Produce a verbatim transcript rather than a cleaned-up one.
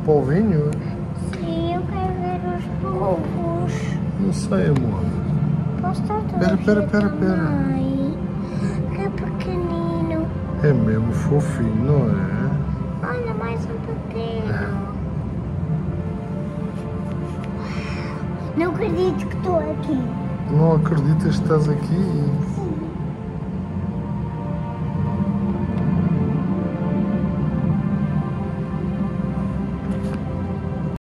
polvinhos? Sim, eu quero ver os polvos. Não sei, amor. Posso estar todo Pera, pera, pera, pera. também? Que pequenino. É mesmo fofinho, não é? Olha, mais um pequeno. Não acredito que estou aqui. Não acreditas que estás aqui?